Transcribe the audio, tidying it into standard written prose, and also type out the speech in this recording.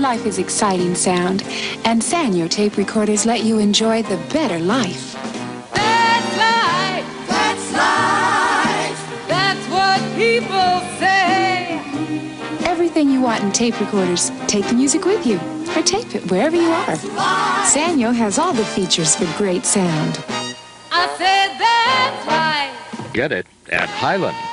life is exciting sound, and Sanyo tape recorders let you enjoy the better life. That's life! That's life! That's what people say! Everything you want in tape recorders, take the music with you, or tape it wherever you are. Sanyo has all the features for great sound. I said that's right! Get it at Highland.